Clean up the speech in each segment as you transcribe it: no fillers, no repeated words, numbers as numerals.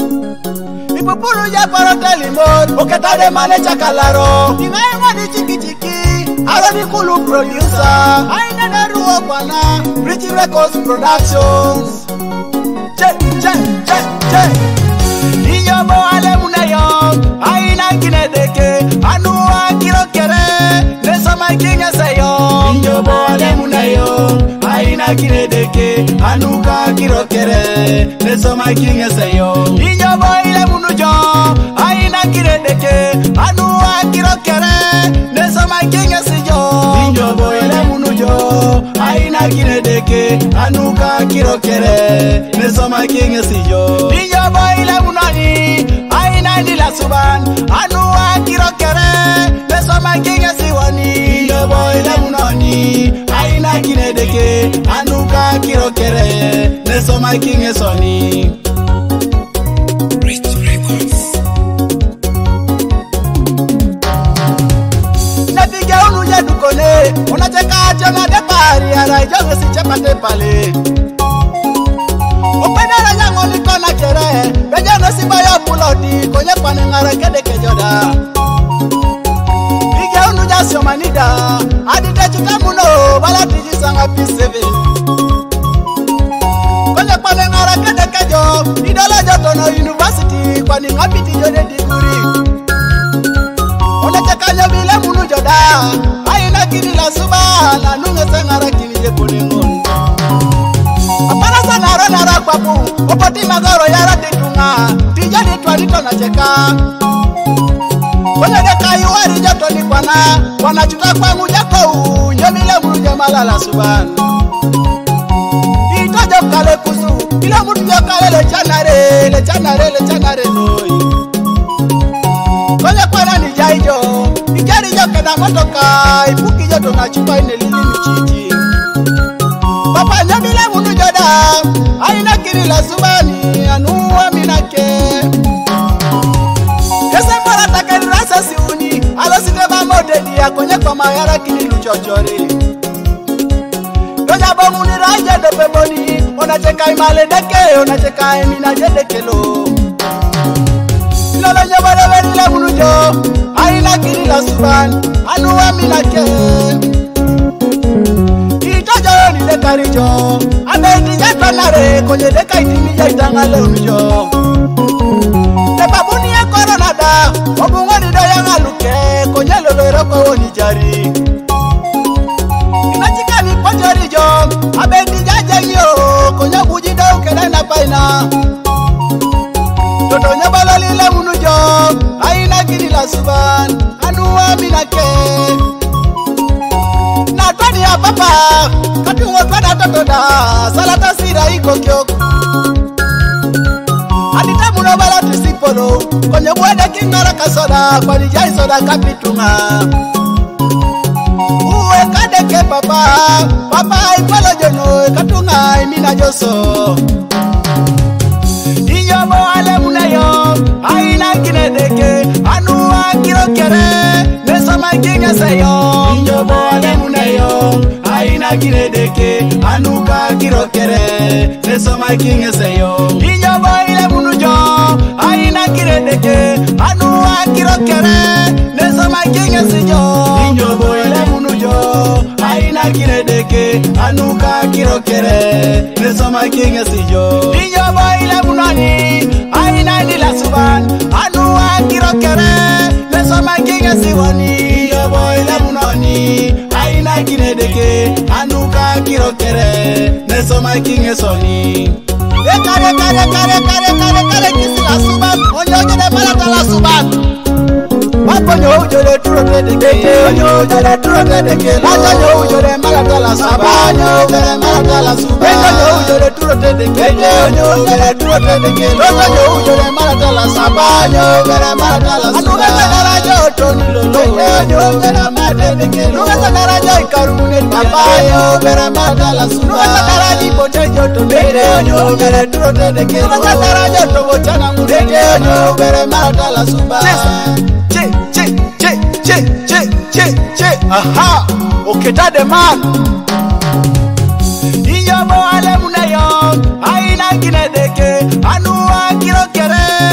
Ipupuru ya parote limon, oketa de manecha kalaro. Ingawa ni chiki chiki, aroni kulu producer. Aina na ruo kwana, Rich Records Productions. Che, che, che, che. Inyobo ale munayo, aina kinedeke, anua kirokere, nesoma kinga sayo. Inyobo ale munayo, aina kinedeke, anuka kirokere, nesoma kinga sayo. Inyobo ile munujo, aina kinedeke, anua kirokere, nesoma kinga sayo. Inyobo ile munujo, aina kinedeke, anuka kirokere, nesoma kinga sayo. Inyobo ile munani, aina nila suban, anua kirokere, nesoma kinga siwani. Inyobo ile munani, aina kinedeke, anuka kirokere, nesoma kinga soni. Rich Records. Natige unu ya dukone, unacheka chonga de pari, ara ijonge si chapate pale. Openera nyango nikona kere, bejano si bayo pulodi, konye pane ngara kede kejoda. Ige unu jasio manida, adite chukamuno, bala tiji sanga P7. Konye pane ngara kede kejo, idola joto no university, kwani ngapiti jode diguri. Onecheka nyobile munu joda, aina kini la suba, na nunge sangara kini jepone ngon. Apana sana rona kwapu, opoti magoro yara titunga, tijani tualito na cheka. Kwenye deka yuwari joto ni kwana chuka kwa mujako, nyomile muje malala subanu. Itojo kale kusu, ila mutu kale lechanare noi. Kwenye kwana ni jaijo, ikari jo kena motoka, ipuki joto na chupa ine lili michichi. Papa nyamile mundu joda, aina kiri la subani, anuwa minake. Kese mbora takeni rasa siuni, alo sitema modedi ya konye kwa mayara kini luchochori. Donya bonguni raja de peboni, onacheka imale deke, onacheka emina jedekelo. Ilolo nyobole verile mundu jo, aina kiri la subani, anuwa minake. Itojo ni dekarijo, abendi jatonare, konye deka itimi jaitangale unijo. Tepabuni ya koronada, obungo ni doya ngaluke, konye lolero kwa woni jari. Inachika ni pojorijo, abendi jajenyo, konye bujido ukele na paina. Toto nyebalo lile munujo, aina gini la suban, anuwa minake. Natwani ya papa, katungo kwa totoda, salata sira iko kyoko. Adita muno bala tisipolo, konye buwede kingara kasoda, kwa nijai soda kapitunga. Uwe kadeke papa ipolo jono, katunga imina joso. Inyobo ale munayo, aina kinedeke, anuwa kirokere, nesoma kinga sayo. Inyobo ale munayo, aina kinedeke, anuka kirokere, nesoma kinga sayo. Inyobo ile munujo, aina kinedeke, anuwa kirokere, nesoma kinga sayo. Inyobo ile munujo, aina kinedeke, anuka kirokere, nesoma kinga sayo. Inyobo ile munani, aina nila suban, anuwa kirokere, nesoma kinga siwani. Inyobo ile munani, aina kinedeke, anuka kirokere, nesoma kinga soni. Kare kisi la suban, onyoge de malata la suban. Waponyo ujole turo tedeke, onyo ujole turo tedeke. Lajo ujole malata la suban, ujole malata la suban. Onyo ujole turo tedeke, onyo ujole turo tedeke. Lajo ujole malata la suban, ujole malata la suban. Anuga sagarajo toni lolo, onyo ujole malata tedeke. Anuga sagarajo ikarune papa, ujole malata la suban. Anuga sagaraji potejo toni, onyo ujole turo tedeke. Anuga sagarajo tobo chana mudeke, onyo ujole malata la suban. Aha, oketa de man. Inyobo ale munayo, aina kinedeke, anuwa kirokere,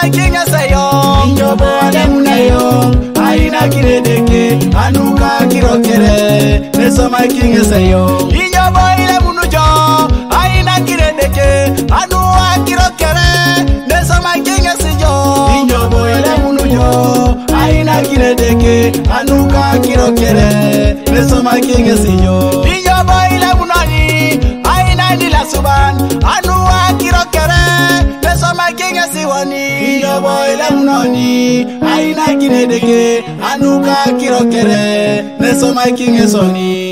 my king eseyo. Injobo alemuneyo. Aina kiredeke. Anuka kirokere. Neso my king eseyo. Injobo ilemunujo. Aina kiredeke. Anuka kirokere. Neso my king eseyo. Injobo ilemunujo. Aina kiredeke. Anuka kirokere. Neso my king eseyo. Injobo ilemunani. Aina nila suban. Anuka kirokere. Neso my king esiwani. Injobo ilemunani. Aina kiredeke. Anuka kirokere. Neso my king esoni.